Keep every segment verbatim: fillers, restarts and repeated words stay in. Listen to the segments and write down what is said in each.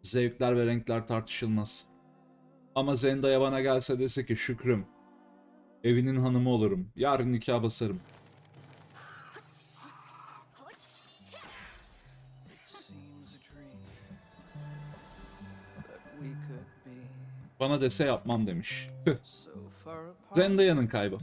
Zevkler ve renkler tartışılmaz. Ama Zendaya bana gelse dese ki Şükrüm, evinin hanımı olurum. Yarın nikah basarım. Bana dese yapmam demiş. Zendaya'nın kaybı.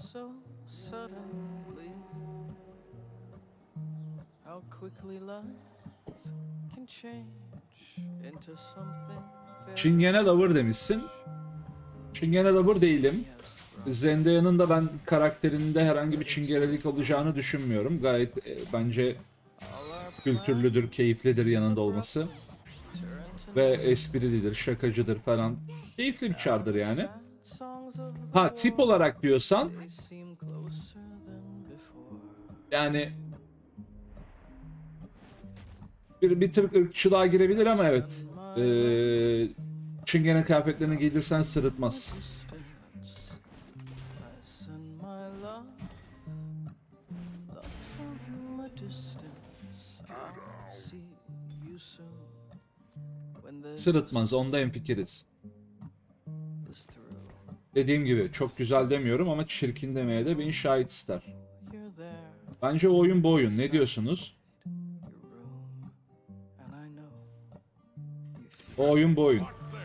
Çingene lover demişsin. Çingene lover değilim. Zendaya'nın da ben karakterinde herhangi bir çingenelik olacağını düşünmüyorum. Gayet e, bence kültürlüdür, keyiflidir yanında olması. Ve esprilidir, şakacıdır falan. Keyifli bir çardır yani. Ha, tip olarak diyorsan yani bir, bir tır ırkçılığa girebilir ama evet. Ee, Çingene kıyafetlerini giydirsen sırıtmaz. Sırıtmaz, onda hemfikiriz. Dediğim gibi çok güzel demiyorum ama çirkin demeye de bin şahit ister. Bence o oyun bu oyun. Ne diyorsunuz? O oyun bu oyun.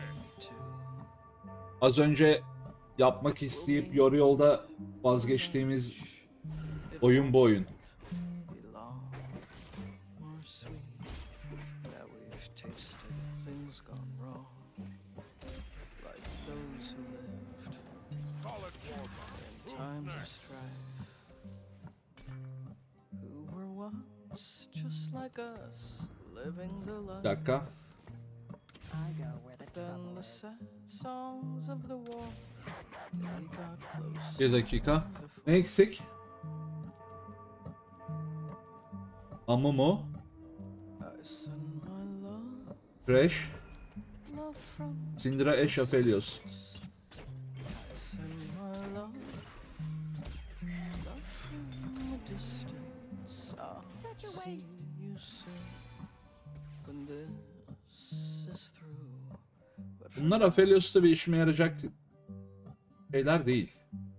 Az önce yapmak isteyip yarı yolda vazgeçtiğimiz oyun bu oyun. Bir dakika. Bir dakika. Ne eksik? Amumu. Fresh. Syndra Ash Aphelios. Bunlar Aphelios'ta bir işime yarayacak şeyler değil.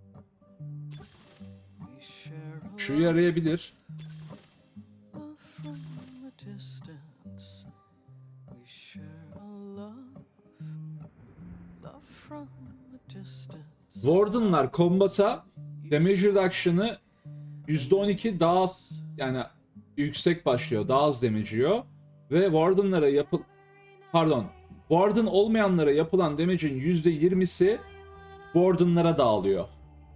Şu yarayabilir. Warden'lar Combat'a damage reduction'ı yüzde on iki daha yani yüksek başlıyor. Daha az damage yiyor. Ve Warden'lara yapıl... Pardon. Warden olmayanlara yapılan damage'in yüzde yirmisi Warden'lara dağılıyor.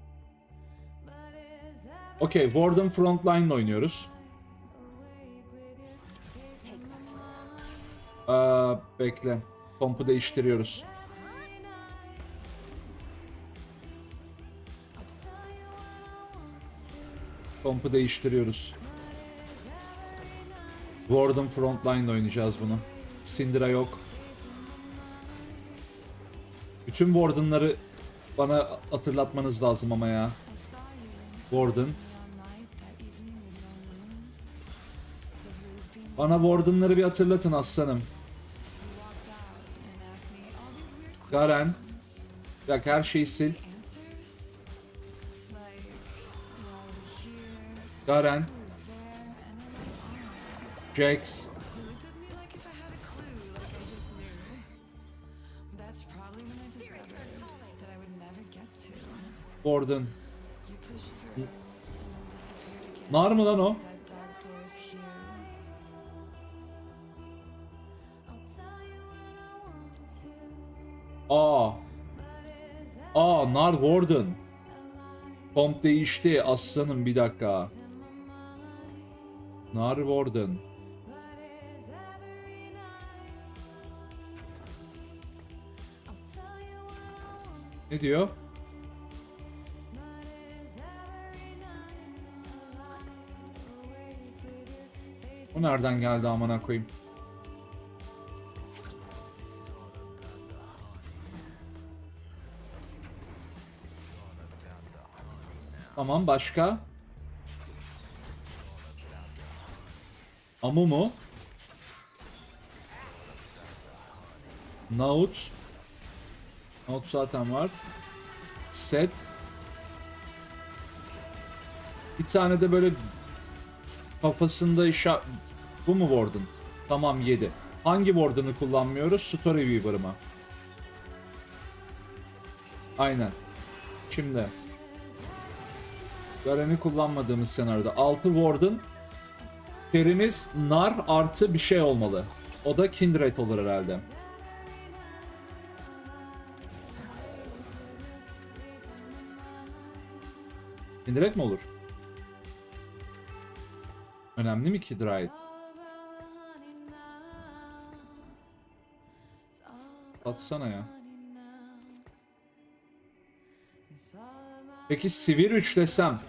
Okey. Warden Frontline oynuyoruz. Aa, bekle. Kompu değiştiriyoruz. Kompu değiştiriyoruz. Warden Frontline oynayacağız bunu. Syndra yok. Bütün Warden'ları bana hatırlatmanız lazım ama ya. Warden. Bana Warden'ları bir hatırlatın aslanım. Garen. Bak her şeyi sil. Garen. Jax. Warden. Nar mı lan o? Aa. Aa, Nar Warden. Komp değişti aslanım, bir dakika. Nar Warden. Ne diyor? Bu nereden geldi amına koyayım? Tamam, başka? Amumu. Naut. Naut zaten var. Set. Bir tane de böyle kafasında işa... Bu mu Warden? Tamam, yedi. Hangi Warden'ı kullanmıyoruz? Storyweaver'ı mı? Aynen. Şimdi. Garen'i kullanmadığımız senaryoda. altı Warden. Perimiz nar artı bir şey olmalı. O da Kindred olur herhalde. Kindred mi olur? Önemli mi Kindred? Atsana ya. Peki Sivir üç desem.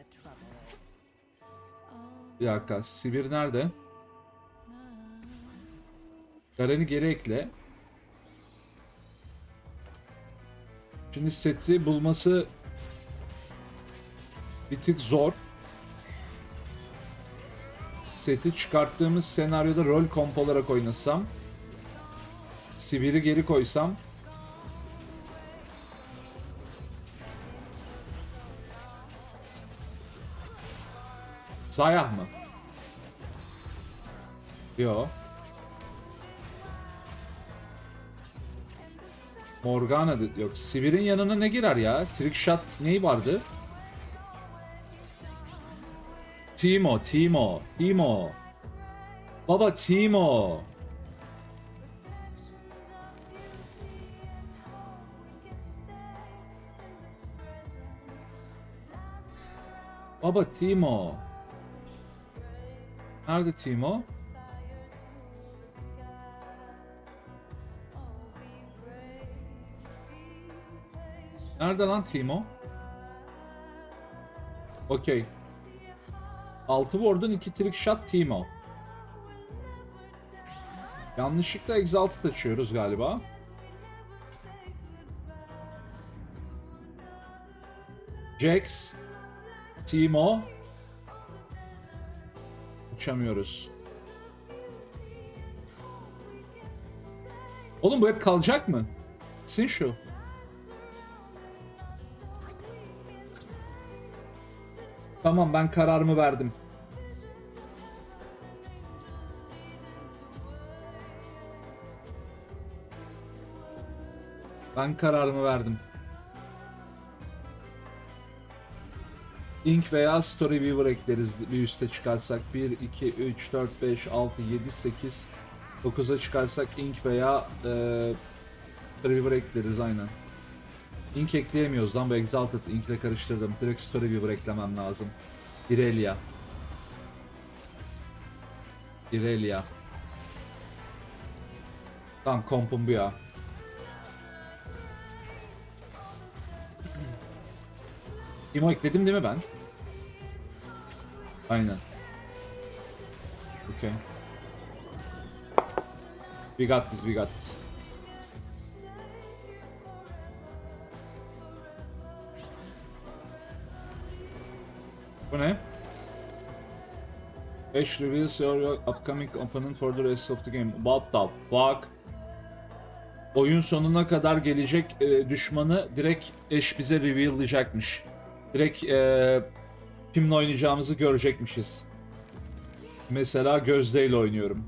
Bir dakika. Sivir nerede? Garen'i geri ekle. Şimdi seti bulması bir tık zor. Seti çıkarttığımız senaryoda rol komp olarak oynasam. Sivir'i geri koysam. Zayah mı? Yo. Morgana yok. Sivir'in yanına ne girer ya? Trickshot neyi vardı? Timo, Timo, Timo. Baba Timo. Baba Timo. Nerede Timo? Nerede lan Timo? Okey. altı Warden iki Trickshot Timo. Yanlışlıkla Exalted açıyoruz galiba. Jax. Timo. Uçamıyoruz. Oğlum bu hep kalacak mı? Sin şu. Tamam, ben kararımı verdim. Ben kararımı verdim. Ink veya Storyweaver ekleriz bir üste çıkarsak. bir, iki, üç, dört, beş, altı, yedi, sekiz, dokuza çıkarsak Ink veya e, Storyweaver ekleriz aynen. Ink ekleyemiyoruz lan, bu Exalted Ink ile karıştırdım. Direkt Storyweaver eklemem lazım. Irelia. Irelia. Tamam, kompum bu ya. Timo ekledim değil mi ben? Aynen. Okay. We got this, we got this. Bu ne? Ash reveals your upcoming opponent for the rest of the game. What the fuck? Oyun sonuna kadar gelecek e, düşmanı direkt Ash bize reveal'layacakmış. Direkt e, kimle oynayacağımızı görecekmişiz. Mesela Gözde ile oynuyorum.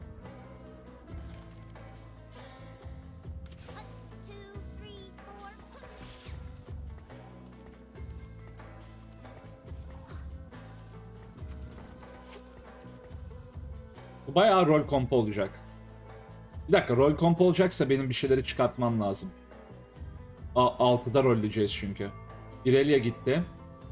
Bu bayağı rol komp olacak. Bir dakika, rol komp olacaksa benim bir şeyleri çıkartmam lazım. altıda rolleyeceğiz çünkü. Irelia gitti.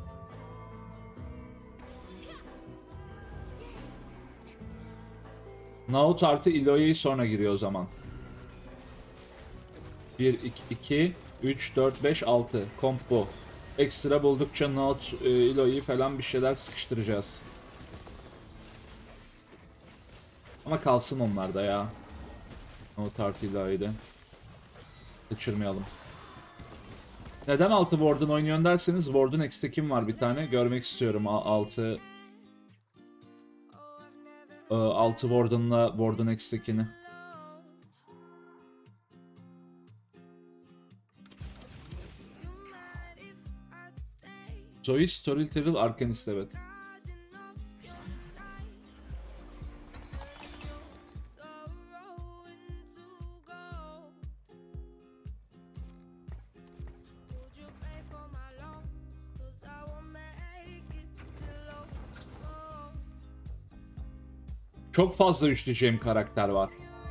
Naut artı Iloy'u sonra giriyor o zaman. bir, iki, üç, dört, beş, altı. Komp bu. Ekstra buldukça Naut, Iloy'u falan bir şeyler sıkıştıracağız. Ama kalsın onlar da ya. Naut artı Iloy'u. Kaçırmayalım. Neden altı Warden oynuyorsun derseniz, Warden X'te kim var bir tane? Görmek istiyorum altı... altı Warden'la Warden X'tekini. Zoe, Storyteller, Arcanist, evet. Çok fazla üçleyeceğim karakter var.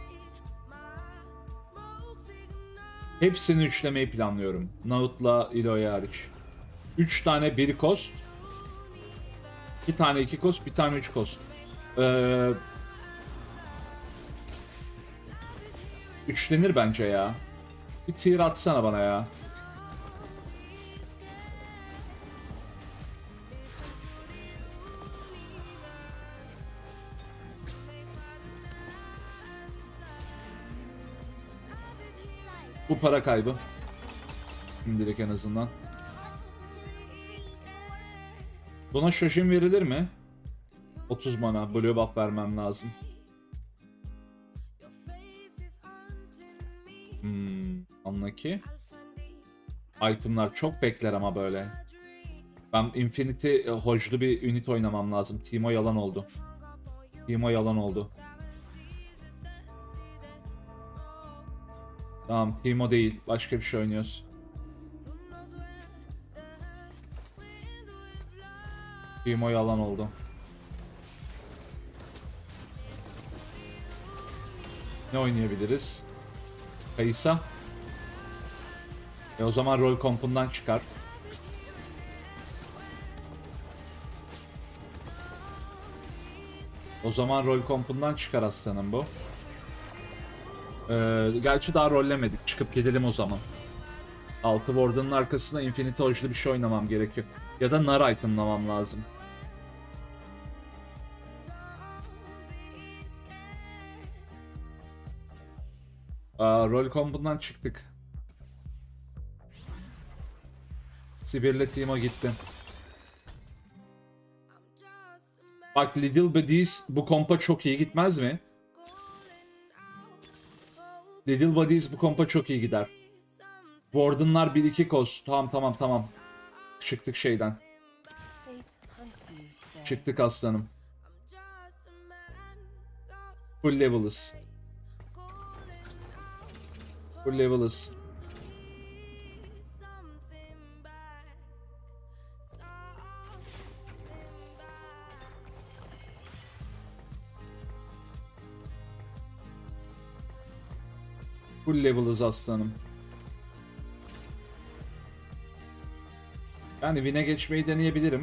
Hepsini üçlemeyi planlıyorum. Naut'la Ilo'ya hariç. üç tane bir cost. iki tane iki cost, bir tane üç cost. Ee, üçlenir bence ya. Bir tier atsana bana ya. Bu para kaybı. Şimdilik en azından. Buna Shojin verilir mi? otuz mana. Blue buff vermem lazım. Hmm, anla ki. Itemlar çok bekler ama böyle. Ben Infinity e, hojlu bir unit oynamam lazım. Timo yalan oldu. Timo yalan oldu. Tamam, Timo değil. Başka bir şey oynuyoruz. Timo yalan oldu. Ne oynayabiliriz? Kayısa. E o zaman rol kompundan çıkar. O zaman rol kompundan çıkar aslanım bu. Ee, gerçi daha rollemedik. Çıkıp gidelim o zaman. Altı Warden'ın arkasına Infinity Hoj'lu bir şey oynamam gerekiyor. Ya da Nar itemlamam lazım. Aa, rol kompundan çıktık. Sibir'le Timo gitti. Bak, Little Bodies bu kompa çok iyi gitmez mi? Little Bodies bu kompa çok iyi gider. Warden'lar bir iki cost. Tamam tamam tamam. Çıktık şeyden. Çıktık aslanım. Full level'ız. Full level'ız. Full level'ız aslanım. Yani win'e geçmeyi deneyebilirim.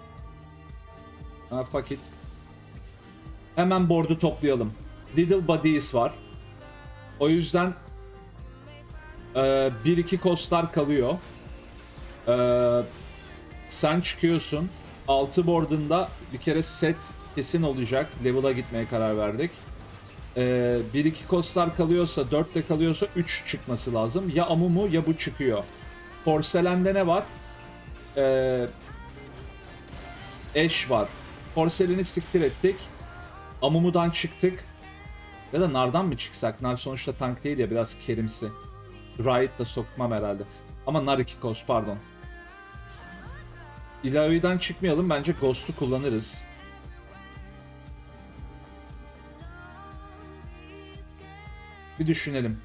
Ha, fuck it. Hemen board'u toplayalım. Little Bodies var. O yüzden bir iki costlar kalıyor. Ee, sen çıkıyorsun. altı board'unda bir kere set kesin olacak. Level'a gitmeye karar verdik. Ee, bir iki costlar kalıyorsa, dört de kalıyorsa üç çıkması lazım. Ya Amumu ya bu çıkıyor. Porselen'de ne var? Ee, Ash var. Porseleni siktir ettik. Amumu'dan çıktık. Ya da Nar'dan mı çıksak? Nar sonuçta tank değil ya, biraz kerimsi. Riot da sokmam herhalde. Ama Nar iki cost, pardon. İlavi'den çıkmayalım. Bence Ghost'u kullanırız. Bir düşünelim.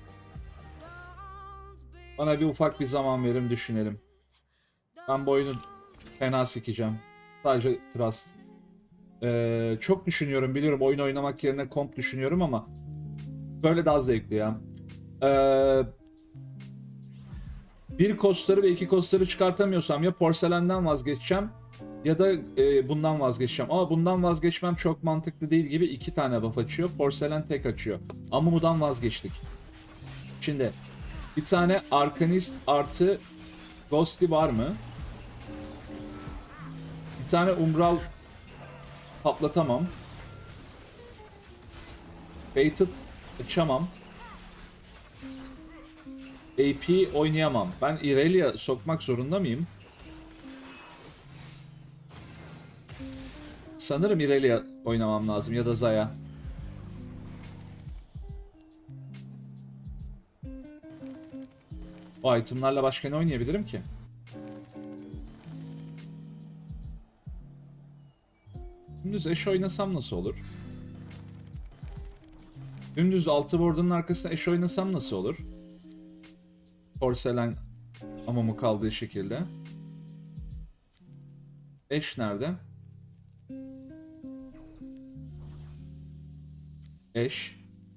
Bana bir ufak bir zaman verin, düşünelim. Ben bu oyunu fena sikeceğim. Sadece trust. Ee, çok düşünüyorum, biliyorum, oyun oynamak yerine komp düşünüyorum ama böyle daha zevkli ya. Ee, bir kostları ve iki kostları çıkartamıyorsam ya porselenden vazgeçeceğim ya da e, bundan vazgeçeceğim. Ama bundan vazgeçmem çok mantıklı değil gibi, iki tane buff açıyor. Porselen tek açıyor. Amumu'dan vazgeçtik. Şimdi bir tane Arcanist artı Ghosty var mı? Bir tane Umbral patlatamam. Baited açamam. A P oynayamam. Ben Irelia sokmak zorunda mıyım? Sanırım Irelia oynamam lazım ya da Zaya. O itemlarla başka ne oynayabilirim ki? Dümdüz Ashe oynasam nasıl olur? Dümdüz altı ward'un arkasına Ashe oynasam nasıl olur? Porselen Amumu kaldığı şekilde. Ashe nerede? Ashe.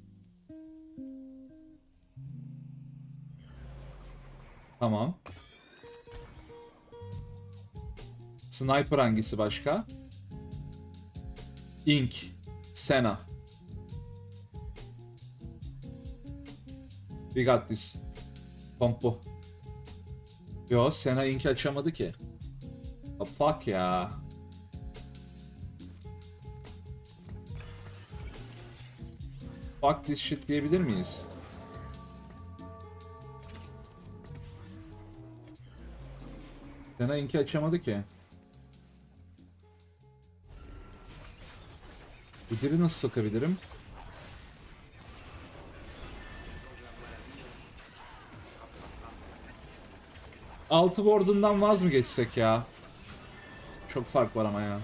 Tamam. Sniper hangisi başka? Ink. Senna. We got this. Pompo. Yo, Senna Ink'i açamadı ki. Oh, fuck ya. Fuck this shit diyebilir miyiz? Senna Ink'i açamadı ki. Udyr'i nasıl sokabilirim? Altı ward'undan vaz mı geçsek ya? Çok fark var ama ya.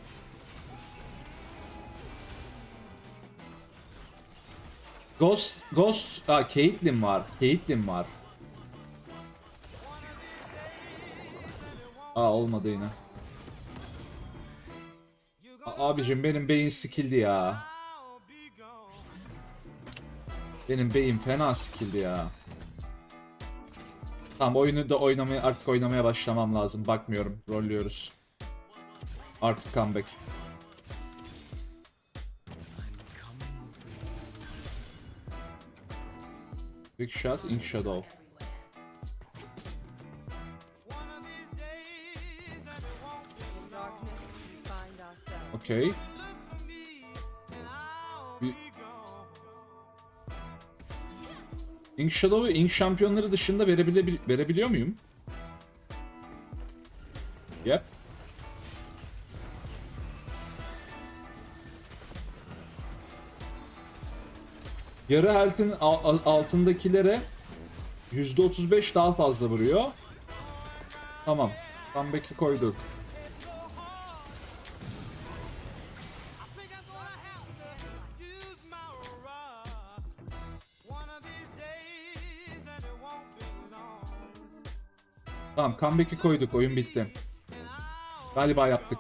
Ghost, Ghost, aa Caitlyn var. Caitlyn var. Aa olmadı yine. A abicim benim beyin skill'di ya. Benim beyin fena skill'di ya. Tamam, oyunu da oynamaya artık oynamaya başlamam lazım. Bakmıyorum, rollüyoruz. Artık comeback. Big shot, ink shadow. Okay. Ink Shadow'u Ink şampiyonları dışında verebile verebiliyor muyum? Yep. Yarı health'in altındakilere yüzde otuz beş daha fazla vuruyor. Tamam. Comeback'i koyduk. Tamam, comeback'i koyduk. Oyun bitti. Galiba yaptık.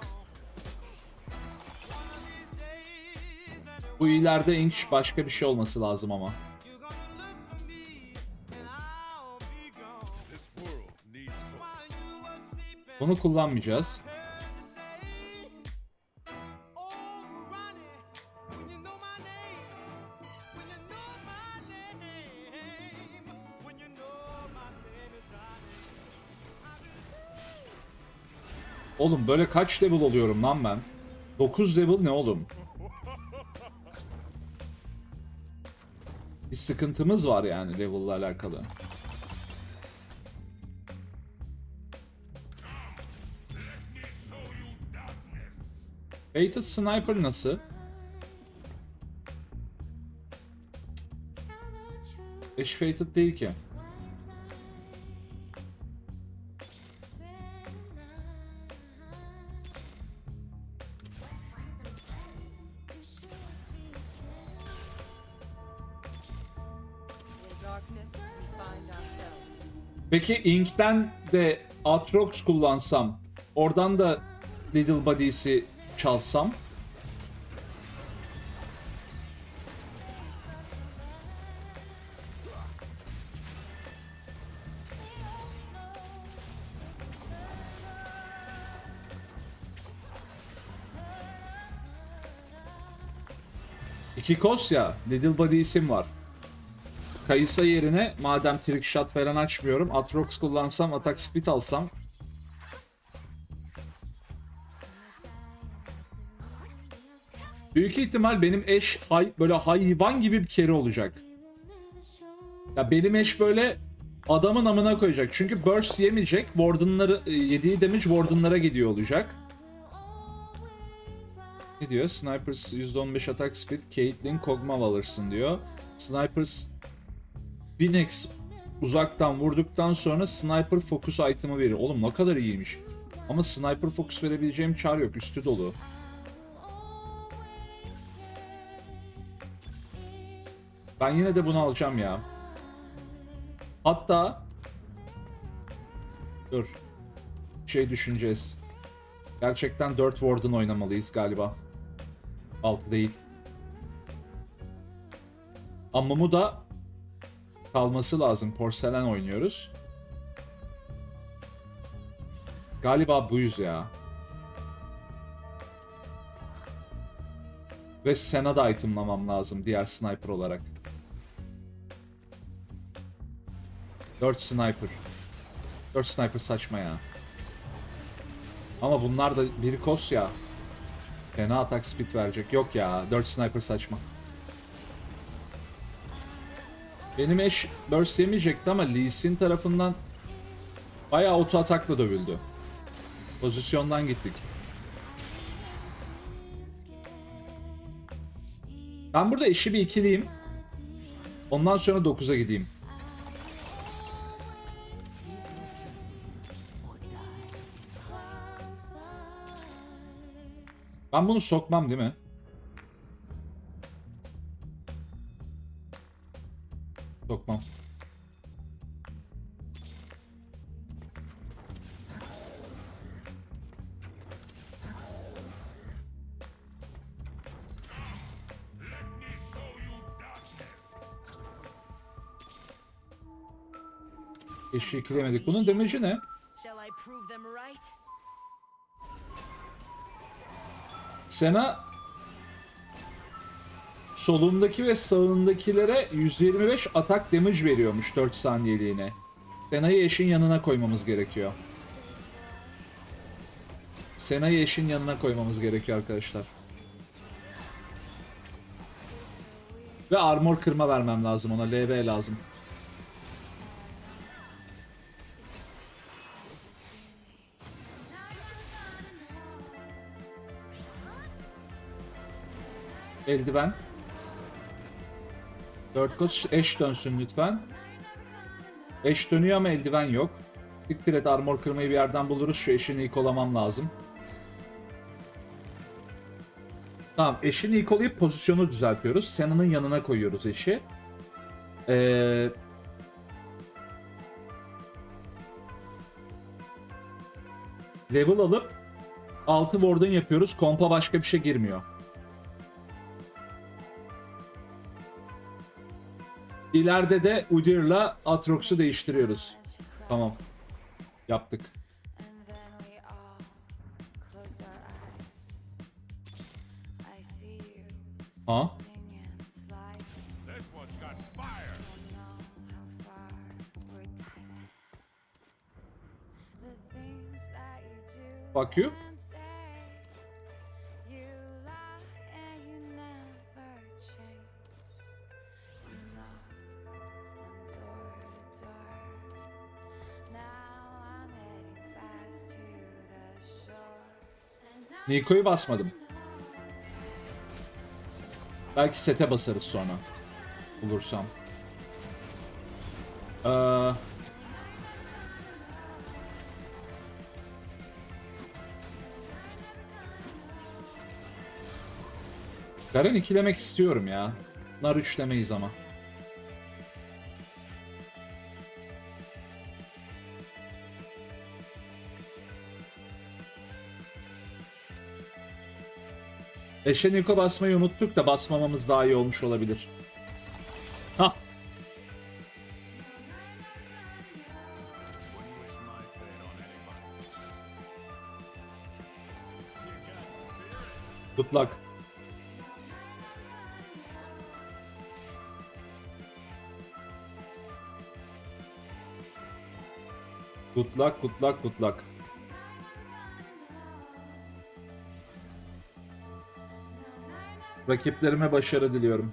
Bu ileride Ink başka bir şey olması lazım ama. Bunu kullanmayacağız. Oğlum böyle kaç level oluyorum lan ben? dokuz level ne oğlum? Bir sıkıntımız var yani level'la alakalı. Fated Sniper nasıl? Eş Fated değil ki. Peki Ink'ten de Aatrox kullansam, oradan da Little Body'si çalsam? İki kos ya, Little Body isim var. Kayısa yerine madem trick shot falan açmıyorum, Aatrox kullansam, atak speed alsam. Büyük ihtimal benim eş hay böyle hayvan gibi bir kere olacak. Ya benim eş böyle adamın amına koyacak. Çünkü burst yemeyecek. Warden'ları yediği damage Warden'lara gidiyor olacak. Ne diyor? Snipers yüzde on beş atak speed, Caitlyn Kog'Maw alırsın diyor. Snipers Binex uzaktan vurduktan sonra Sniper Focus item'ı verir. Oğlum ne kadar iyiymiş. Ama Sniper Focus verebileceğim çar yok. Üstü dolu. Ben yine de bunu alacağım ya. Hatta dur. Şey düşüneceğiz. Gerçekten dört Warden oynamalıyız galiba. altı değil. Ammumu da kalması lazım. Porselen oynuyoruz. Galiba buyuz ya. Ve Senna da itemlamam lazım diğer sniper olarak. dört sniper. dört sniper saçma ya. Ama bunlar da bir kos ya. Fena atak speed verecek. Yok ya, dört sniper saçma. Benim eş burst yemeyecekti ama Lee Sin tarafından bayağı auto atakla dövüldü. Pozisyondan gittik. Ben burada eşi bir ikiliyim. Ondan sonra dokuza gideyim. Ben bunu sokmam değil mi? Sokmam. Eşi ikilemedik. Bunun damage'i ne? Senna solundaki ve sağındakilere yüz yirmi beş atak damage veriyormuş dört saniyeliğine. Senna'yı eşin yanına koymamız gerekiyor. Senna'yı eşin yanına koymamız gerekiyor arkadaşlar. Ve armor kırma vermem lazım ona. L B lazım. Eldiven. dört koç eş dönsün lütfen. Eş dönüyor ama eldiven yok. Siktir et, armor kırmayı bir yerden buluruz. Şu eşini ilk olamam lazım. Tamam, eşini ilk olayıp pozisyonu düzeltiyoruz. Senna'nın yanına koyuyoruz eşi. Ee... Level alıp altı Warden yapıyoruz. Kompa başka bir şey girmiyor. İleride de Udyr'la Aatrox'u değiştiriyoruz. Tamam. Yaptık. Ha? Fuck you. Niko'yu basmadım. Belki sete basarız sonra. Bulursam. Ee... Garen ikilemek istiyorum ya. Nar üçlemeyiz ama. Eşe Niko basmayı unuttuk da basmamamız daha iyi olmuş olabilir. Hah. Good luck. Good luck, good luck, good luck. Rakiplerime başarı diliyorum.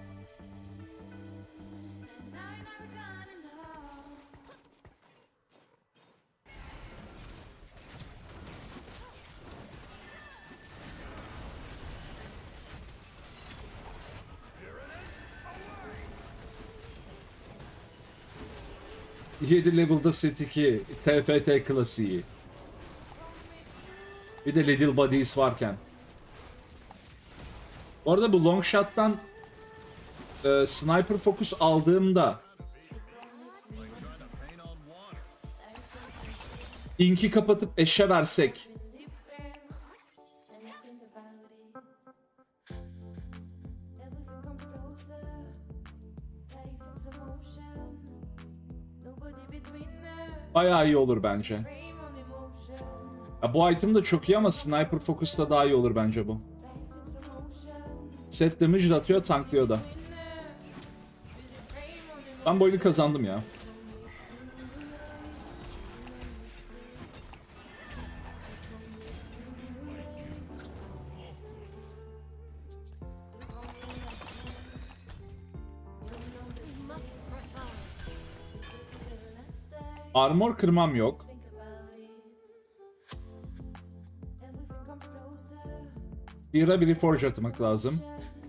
yedi level'da set iki T F T klasiği. Bir de Little Bodies varken. Bu arada bu long shot'tan e, Sniper Focus aldığımda Ink'i kapatıp eşe versek bayağı iyi olur bence. Ya bu item de çok iyi ama Sniper Focus'ta daha iyi olur bence bu. Set damage de atıyor, tanklıyor da. Ben bu oyunu kazandım ya. Armor kırmam yok. Bira biri forge atmak lazım.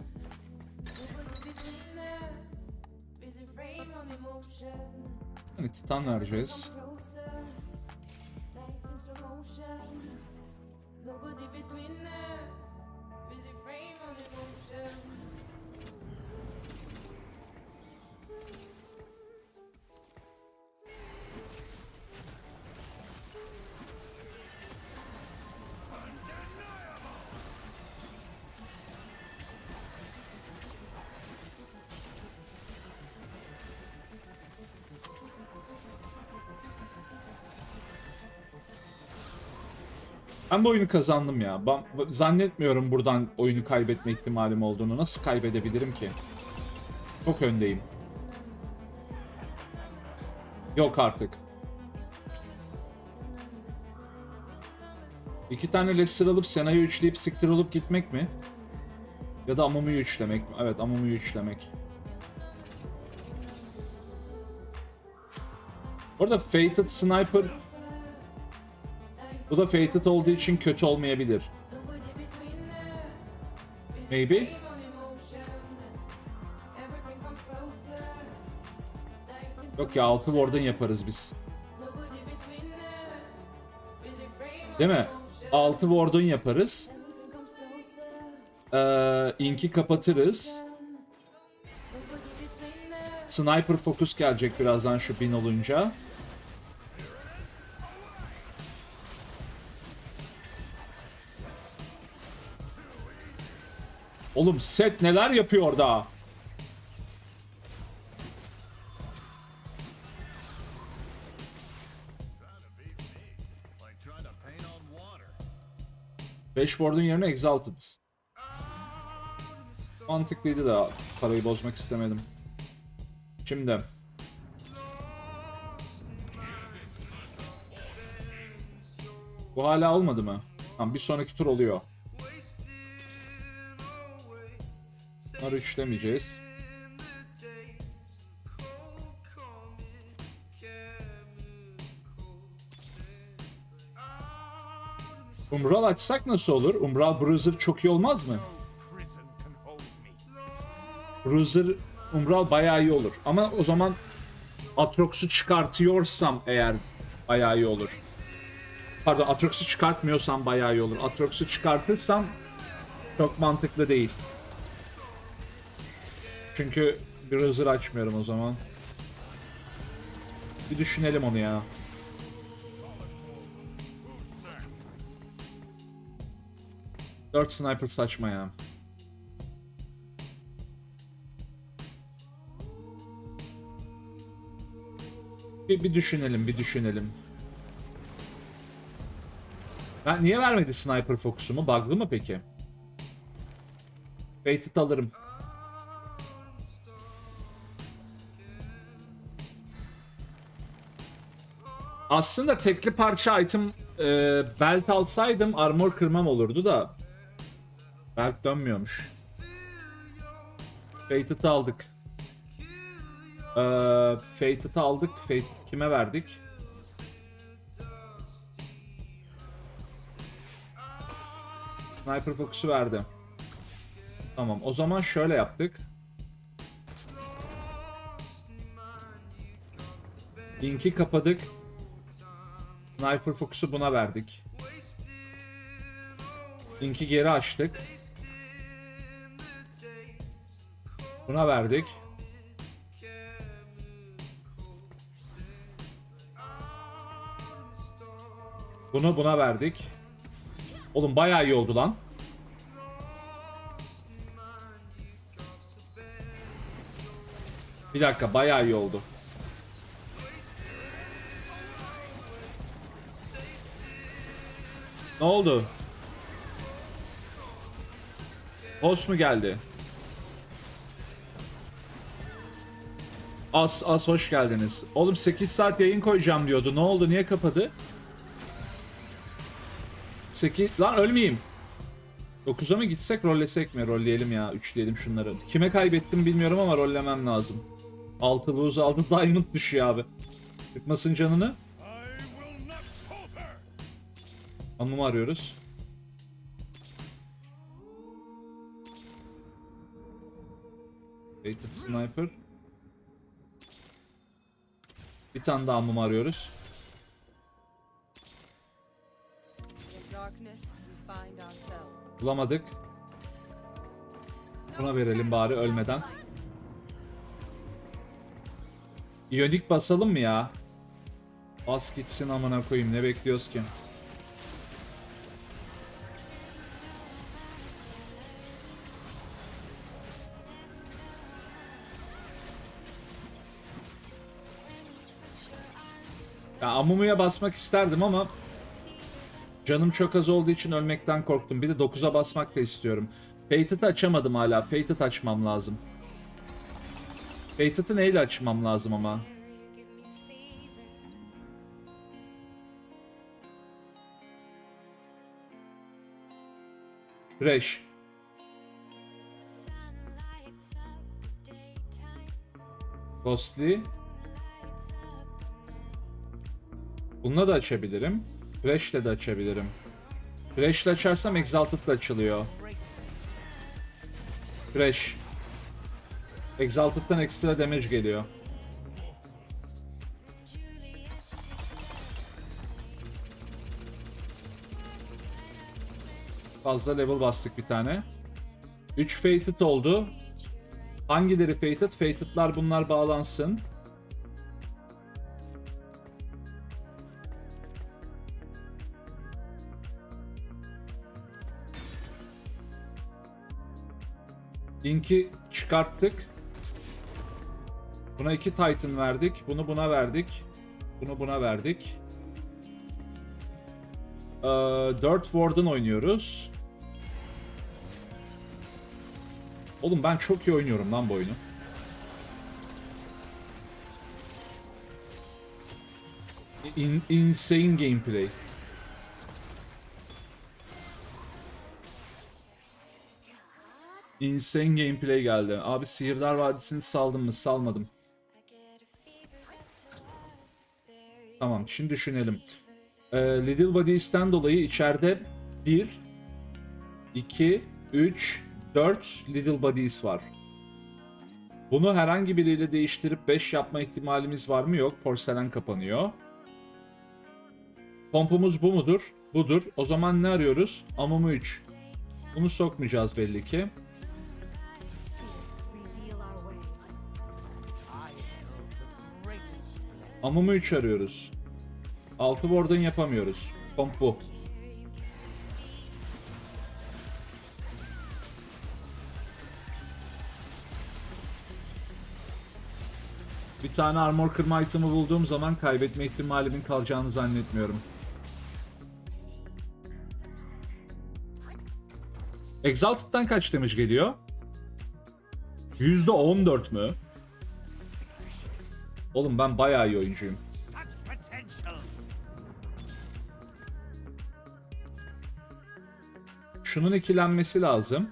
Hani titan vereceğiz. Ben bu oyunu kazandım ya. Ben zannetmiyorum buradan oyunu kaybetme ihtimalim olduğunu. Nasıl kaybedebilirim ki? Çok öndeyim. Yok artık. İki tane Lester alıp Sena'yı üçleyip siktir olup gitmek mi? Ya da Amumu'yu üçlemek mi? Evet, Amumu'yu üçlemek. Orada Fated Sniper... Bu da Fated olduğu için kötü olmayabilir. Maybe. Yok ya, altı Warden yaparız biz. Değil mi? altı Warden yaparız. Ee, Ink'i kapatırız. Sniper Focus gelecek birazdan şu bin olunca. Oğlum set neler yapıyor orada? beş Warden yerine Exalted. Mantıklıydı da parayı bozmak istemedim. Şimdi. Bu hala olmadı mı? Tamam, bir sonraki tur oluyor. Bunları üçlemeyeceğiz. Umbral açsak nasıl olur? Umbral Bruiser çok iyi olmaz mı? Bruiser Umbral bayağı iyi olur. Ama o zaman Atrox'u çıkartıyorsam eğer bayağı iyi olur. Pardon, Atrox'u çıkartmıyorsam bayağı iyi olur. Atrox'u çıkartırsam çok mantıklı değil. Çünkü Bruiser açmıyorum o zaman. Bir düşünelim onu ya. dört sniper saçma ya. Bir, bir düşünelim, bir düşünelim. Ben niye vermedi sniper fokusumu? Bug'lı mı peki? Fated alırım. Aslında tekli parça item e, belt alsaydım armor kırmam olurdu da belt dönmüyormuş. Fated'ı aldık. Ee, Fated'ı aldık. Fated kime verdik? Sniper fokusu verdi. Tamam, o zaman şöyle yaptık. Link'i kapadık. Sniper fokusu buna verdik. Link'i geri açtık. Buna verdik. Bunu buna verdik. Oğlum bayağı iyi oldu lan. Bir dakika, bayağı iyi oldu. Ne oldu? Boss mu geldi? As as hoş geldiniz. Oğlum sekiz saat yayın koyacağım diyordu. Ne oldu? Niye kapadı? sekiz... Lan ölmeyeyim. dokuza mı gitsek, rollesek mi? Rolleyelim ya. üçleyelim şunları. Kime kaybettim bilmiyorum ama rollemem lazım. altı lose altı diamond düşüyor abi. Çıkmasın canını. Hanımı arıyoruz. Rated Sniper. Bir tane daha hanımı arıyoruz. Bulamadık. Buna verelim bari ölmeden. İyonik basalım mı ya? Bas gitsin amına koyayım, ne bekliyoruz ki? Ya Amumu'ya basmak isterdim ama canım çok az olduğu için ölmekten korktum. Bir de dokuza basmak da istiyorum. Fated'ı açamadım hala. Fated açmam lazım. Fated'ı neyle açmam lazım ama? Thresh. Ghostly. Bununla da açabilirim. Thresh'le de açabilirim. Thresh'le açarsam Exalted'la açılıyor. Thresh. Exalted'dan ekstra damage geliyor. Fazla level bastık bir tane. üç Fated oldu. Hangileri Fated? Fated'lar bunlar bağlansın. Link'i çıkarttık. Buna iki Titan verdik. Bunu buna verdik. Bunu buna verdik. Ee, dört Warden oynuyoruz. Oğlum ben çok iyi oynuyorum lan bu oyunu. In insane gameplay. Insane gameplay geldi. Abi Sihirdar Vadisi'ni saldım mı? Salmadım. Tamam, şimdi düşünelim. Ee, Little Bodies'ten dolayı içeride bir, iki, üç, dört Little Bodies var. Bunu herhangi biriyle değiştirip beş yapma ihtimalimiz var mı? Yok. Porselen kapanıyor. Pompumuz bu mudur? Budur. O zaman ne arıyoruz? Amumu üç. Bunu sokmayacağız belli ki. Amumu üç arıyoruz. altı Warden yapamıyoruz. Pomp bu. Bir tane armor kırma item'ı bulduğum zaman kaybetme ihtimalimin kalacağını zannetmiyorum. Exalted'dan kaç damage geliyor? yüzde on dört mü? Oğlum ben bayağı iyi oyuncuyum. Şunun ikilenmesi lazım.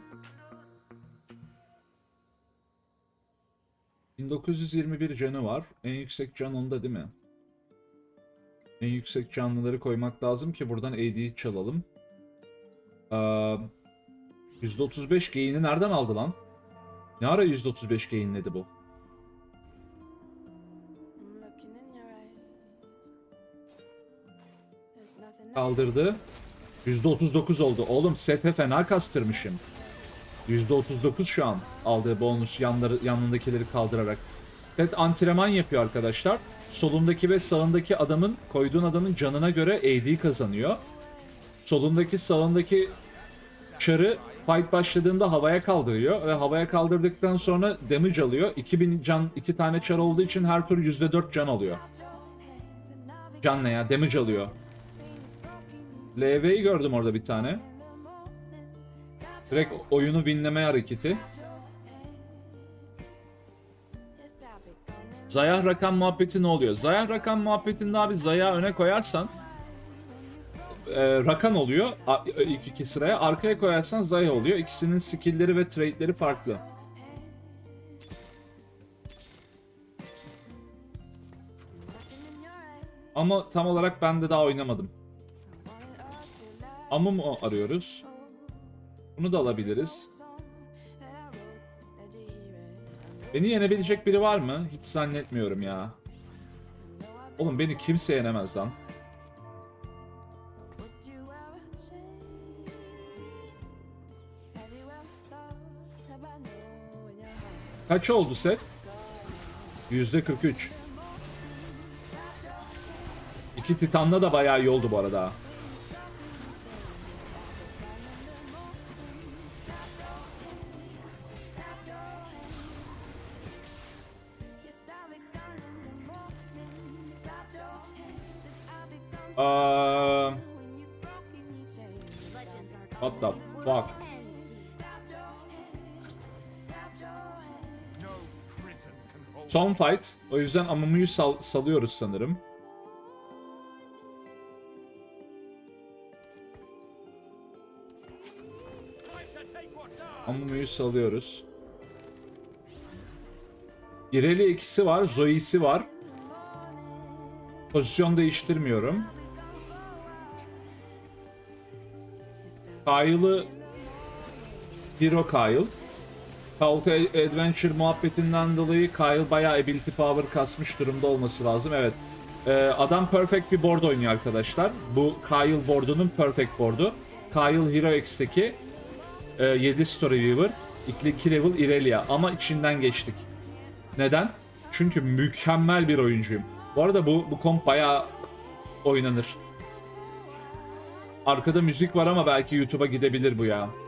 bin dokuz yüz yirmi bir canı var. En yüksek can onda değil mi? En yüksek canlıları koymak lazım ki buradan A D'yi çalalım. Ee, yüzde otuz beş gain'i nereden aldı lan? Ne ara yüzde otuz beş gain'ledi bu? Kaldırdı. yüzde otuz dokuz oldu. Oğlum sete fena kastırmışım. yüzde otuz dokuz şu an aldığı bonus yanları, yanındakileri kaldırarak. Evet, antrenman yapıyor arkadaşlar. Solundaki ve sağındaki adamın, koyduğun adamın canına göre A D kazanıyor. Solundaki sağındaki çarı fight başladığında havaya kaldırıyor ve havaya kaldırdıktan sonra damage alıyor. iki bin can, iki tane çar olduğu için her tur yüzde dört can alıyor. Can ne ya? Damage alıyor. L V'yi gördüm orada bir tane. Direkt oyunu winleme hareketi. Zayah rakam muhabbeti ne oluyor? Zayah rakam muhabbetinde abi Zayah öne koyarsan e, Rakan oluyor ilk iki sıraya. Arkaya koyarsan Zayah oluyor. İkisinin skill'leri ve trade'leri farklı. Ama tam olarak ben de daha oynamadım. Amu mu arıyoruz? Bunu da alabiliriz. Beni yenebilecek biri var mı? Hiç zannetmiyorum ya. Oğlum beni kimse yenemez lan. Kaç oldu set? yüzde kırk üç. İki Titan'la da bayağı iyi oldu bu arada. Uh, what the fuck? Son fight. O yüzden Amumu'yu sal salıyoruz sanırım. Amumu'yu salıyoruz. İreli ikisi var. Zoe'si var. Pozisyon değiştirmiyorum. Kyle'ı Hero Kyle. Call to Adventure muhabbetinden dolayı Kyle bayağı ability power kasmış durumda olması lazım. Evet. Ee, adam perfect bir board oynuyor arkadaşlar. Bu Kyle board'unun perfect board'u. Kyle Hero X'teki e, yedi Story Weaver, iki level Irelia ama içinden geçtik. Neden? Çünkü mükemmel bir oyuncuyum. Bu arada bu, bu komp bayağı oynanır. Arkada müzik var ama belki YouTube'a gidebilir bu ya.